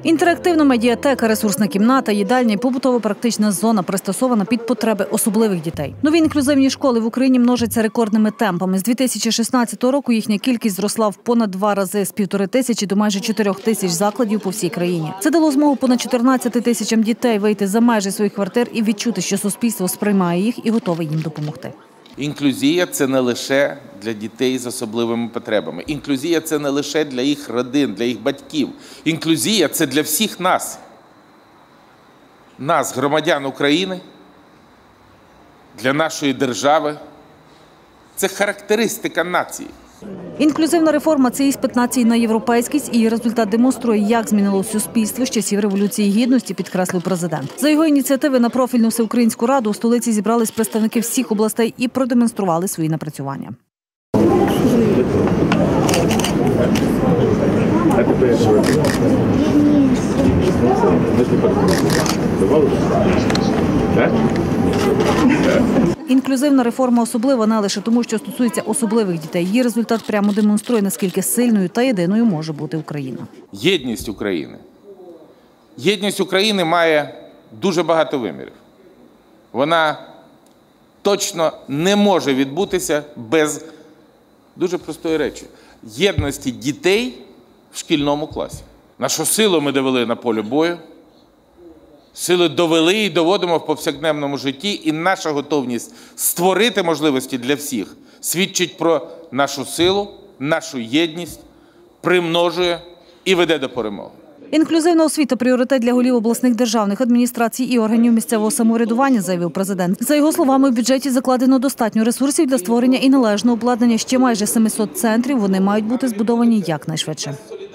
Інтерактивна медіатека, ресурсна кімната, їдальня і побутово-практична зона пристосована під потреби особливих дітей. Нові інклюзивні школи в Україні множаться рекордними темпами. З 2016 року їхня кількість зросла в понад 2 рази – з 1500 до майже 4000 закладів по всій країні. Це дало змогу понад 14 тисячам дітей вийти за межі своїх квартир і відчути, що суспільство сприймає їх і готове їм допомогти. Інклюзія – це не лише для дітей з особливими потребами. Інклюзія – це не лише для їх родин, для їх батьків. Інклюзія – це для всіх нас. Нас, громадян України, для нашої держави. Це характеристика нації. Інклюзивна реформа – це іспит нації на європейськість, і її результат демонструє, як змінилося суспільство з часів Революції Гідності, підкреслив президент. За його ініціативи на профільну всеукраїнську раду у столиці зібрались представники всіх областей і продемонстрували свої напрацювання. Інклюзивна реформа особлива не лише тому, що стосується особливих дітей. Її результат прямо демонструє, наскільки сильною та єдиною може бути Україна. Єдність України. Єдність України має дуже багато вимірів. Вона точно не може відбутися без дуже простої речі – єдності дітей в шкільному класі. Нашу силу ми довели на полі бою. Сили довели і доводимо в повсякденному житті, і наша готовність створити можливості для всіх свідчить про нашу силу, нашу єдність, примножує і веде до перемоги. Інклюзивна освіта – пріоритет для голів обласних державних адміністрацій і органів місцевого самоврядування, заявив президент. За його словами, в бюджеті закладено достатньо ресурсів для створення і належного обладнання ще майже 700 центрів. Вони мають бути збудовані якнайшвидше.